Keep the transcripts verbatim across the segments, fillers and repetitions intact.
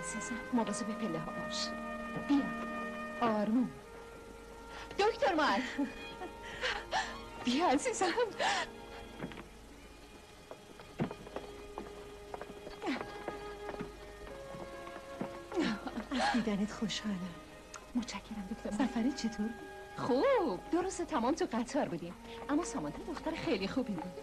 عزیزم مواظب پله ها باش. بیا آروم. دکتر مایک بیا عزیزم. از دیدنت خوشحالم. متشکرم دکتر. سفرت چطور؟ خوب. دو روز تمام تو قطار بودیم، اما سامانتا دختر خیلی خوبی بود.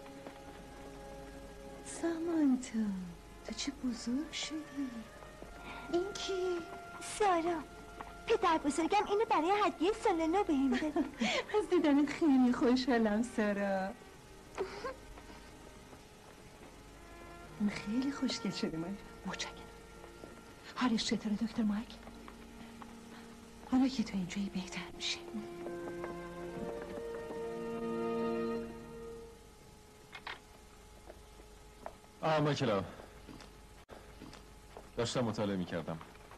سامانتا تو چه بزرگ شدی. این کی؟ سارا. پدر بزرگم اینو برای هدیه سال نو بهم داد. از دیدنت خیلی خوشحالم سارا. من خیلی خوشگل شده. من متشکرم. حالش چطوره دکتر مایک؟ حالا که تو اینجایی بهتر میشه. آه مایکلا، داشتم مطالعه میکردم.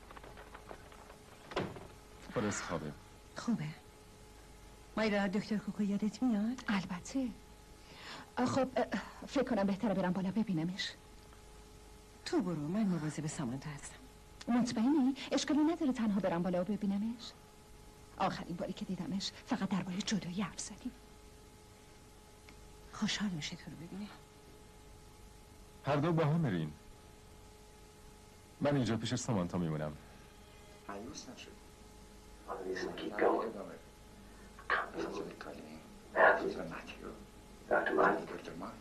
پرس خوابه. خوبه. مایرا دکتر کوکو یادت میاد؟ البته. خب فکر کنم بهتره برم بالا ببینمش. تو برو، من مواظب سامانتا هستم. مطمئنی؟ اشکالی نداره تنها برم بالا و ببینمش؟ آخرین باری که دیدمش فقط درباره جدایی حرف زدیم. خوشحال میشه تو رو ببینه. هر دو با هم میرین. من اینجا پیش سامانتا میمونم. مایوس نشد. keep going. دکتر کالین. دکتر ماتیو. دکتر مایک. دکتر مایک.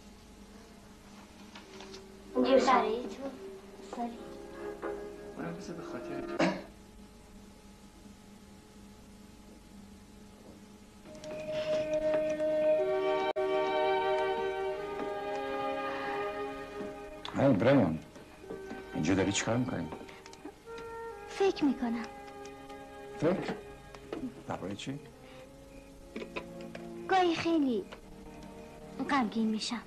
اینجا شرایط تو سالی. من بذار به خاطر هی برایان، اینجا داری چیکار میکنی؟ فکر میکنم. فکر؟ درباره چی؟ گاهی خیلی غمگین میشم.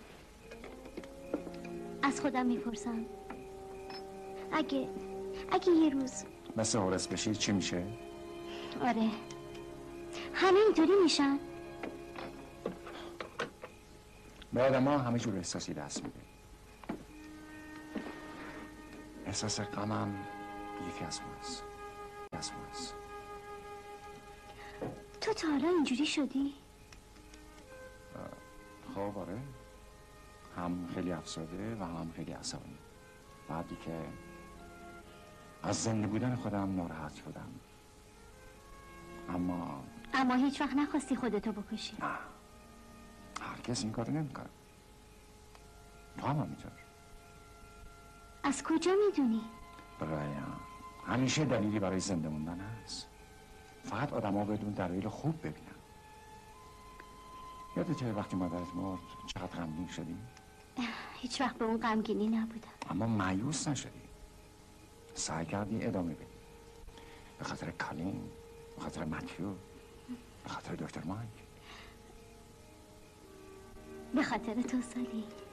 از خودم میپرسم اگه اگه یه روز مثل هورس بشی چی میشه؟ آره همه اینطوری میشن. به آدم ها همه جور احساسی دست میده. احساس غمم یکی از ماست. از ماست. تو تا حالا اینجوری شدی؟ خب آره، هم خیلی افسرده و هم خیلی عصبانی. بعدی که از زنده بودن خودم ناراحت بودم. اما اما هیچ وقت نخواستی خودتو بکشی؟ نه، هرگز این کارو نمیکنم. تو هم همینطور. از کجا میدونی؟ برایان، همیشه دلیلی برای زنده موندن هست. فقط آدم ها بدون دلیل خوب ببینن. یادته وقتی مادرت مرد چقدر غمگین شدی؟ هیچ وقت به اون غمگینی نبودم. اما مایوس نشدی. سعی کردی ادامه بدی. به خاطر کالین، به خاطر ماتیو، به خاطر دکتر مایک. به خاطر تو سالی.